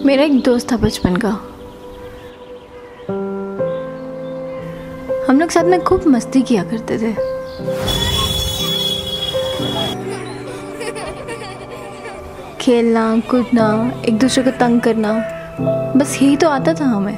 मेरा एक दोस्त था बचपन का। हम लोग साथ में खूब मस्ती किया करते थे। खेलना कूदना, एक दूसरे को तंग करना, बस यही तो आता था हमें।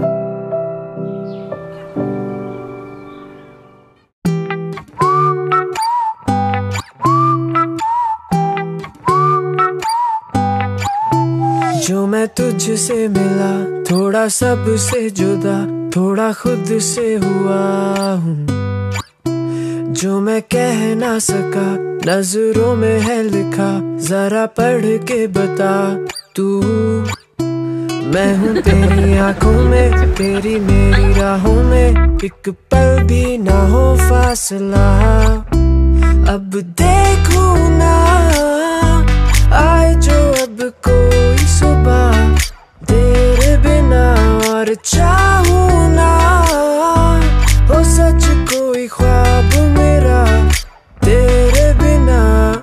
जो मैं तुझसे मिला, थोड़ा सबसे जुदा, थोड़ा खुद से हुआ हूँ। जो मैं कह ना सका, नजरों में है लिखा, जरा पढ़ के बता तू। मैं हूँ तेरी आंखों में, तेरी मेरी राहों में, एक पल भी ना हो फासला। अब देखूं ना आए जो अब कोई सुबह, तेरे बिना और चाहूं ना हो सच कोई ख्वाब मेरा तेरे बिना।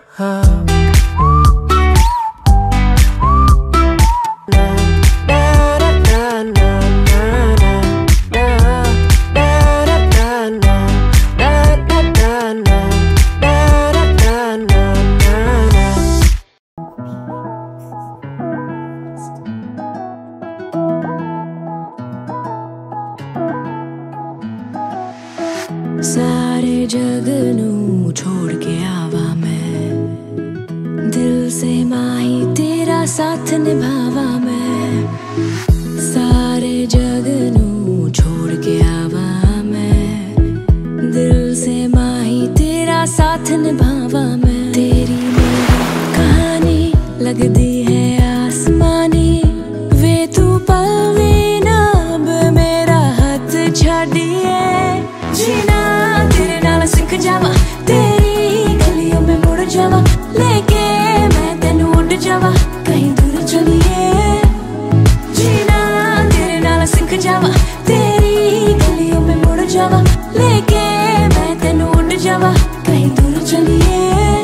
सारे जग नू छोड़ के आवा मैं, दिल से माही तेरा साथ निभावा मैं। सारे जग नू छोड़ के आवा मैं, दिल से माही तेरा साथ निभावा मैं। तेरी मेरी कहानी लगदी है आसमानी, वे तू पल भी ना अब मेरा हाथ छाड़िए। जीना तेरे नाल सीख जावा, तेरी गलियों में मुड़ जावा, लेके मैं तेनू उड़ जावा, कहीं दूर चलिए। जीना तेरे नाल सीख जावा, तेरी गलियों में मुड़ जावा, लेके मैं तेनू उड़ जावा, कहीं दूर चलिए।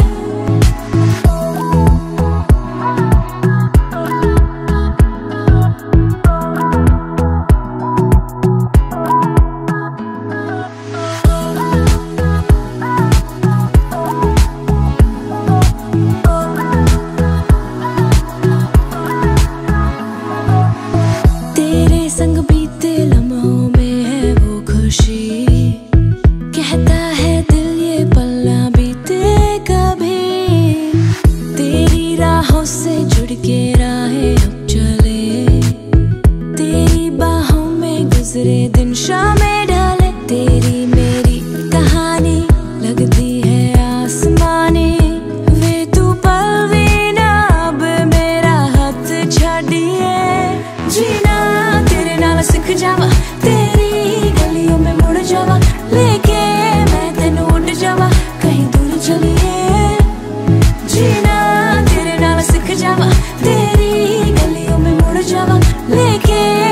संग बीते लम्हों में है वो खुशी, कहता है दिल ये पल ना बीते कभी। तेरी राहों से जुड़ के राहें अब चले, तेरी बाहों में गुजरे दिन शामें ढले। तेरी मेरी कहानी लगती है आसमानी, वे तू पल भी ना अब मेरा हाथ छाड़िए। जीना सीख जावा, तेरी गलियों में मुड़ जावा, लेके मैं तेनू उड़ जावा, कहीं दूर चलिए। जीना तेरे नाल सीख जावा, तेरी गलियों में मुड़ जावा, लेके